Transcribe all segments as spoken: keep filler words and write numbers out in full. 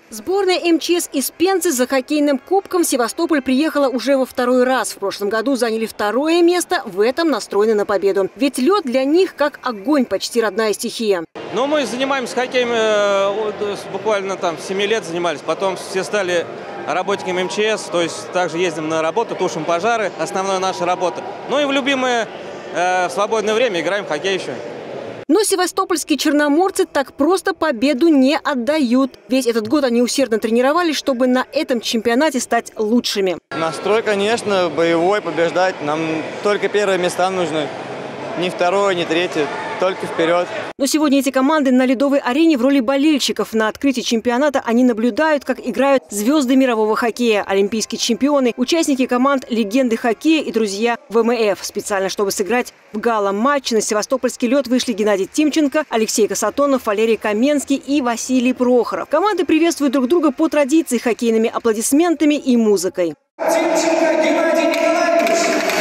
Сборная эм че эс из Пензы за хоккейным кубком в Севастополь приехала уже во второй раз. В прошлом году заняли второе место, в этом настроены на победу. Ведь лед для них как огонь, почти родная стихия. Ну, мы занимаемся хоккеем э, буквально там семи лет занимались. Потом все стали работниками эм че эс, то есть также ездим на работу, тушим пожары, основная наша работа. Ну и в любимое э, в свободное время играем в хоккей еще. Но севастопольские черноморцы так просто победу не отдают. Весь этот год они усердно тренировались, чтобы на этом чемпионате стать лучшими. Настрой, конечно, боевой, побеждать. Нам только первые места нужны. Ни второе, ни третье. Только вперед. Но сегодня эти команды на ледовой арене в роли болельщиков. На открытии чемпионата они наблюдают, как играют звезды мирового хоккея, олимпийские чемпионы, участники команд легенды хоккея и друзья вэ эм эф. Специально, чтобы сыграть в гала-матче, на севастопольский лед вышли Геннадий Тимченко, Алексей Касатонов, Валерий Каменский и Василий Прохоров. Команды приветствуют друг друга по традиции хоккейными аплодисментами и музыкой. Тимченко Геннадий Николаевич.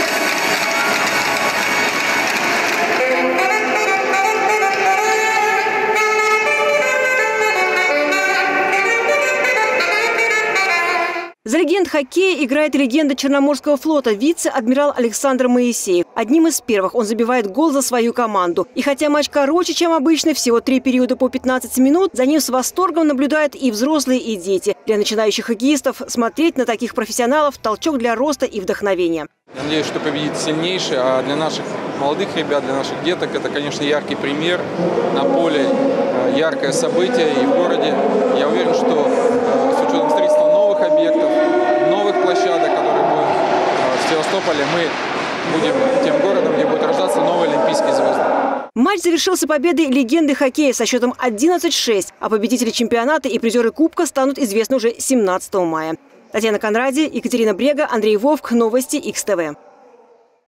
За легенд хоккея играет легенда Черноморского флота, вице-адмирал Александр Моисеев. Одним из первых он забивает гол за свою команду. И хотя матч короче, чем обычно, всего три периода по пятнадцать минут, за ним с восторгом наблюдают и взрослые, и дети. Для начинающих хоккеистов смотреть на таких профессионалов – толчок для роста и вдохновения. Я надеюсь, что победит сильнейший, а для наших молодых ребят, для наших деток это, конечно, яркий пример. На поле яркое событие, и в городе, я уверен, что с учетом строительства новых объектов, новых площадок, которые будут в Севастополе, мы будем тем городом, где будут рождаться новые олимпийские звезды. Матч завершился победой легенды хоккея со счетом одиннадцать шесть, а победители чемпионата и призеры кубка станут известны уже семнадцатого мая. Татьяна Конради, Екатерина Брега, Андрей Вовк. Новости икс тэ вэ.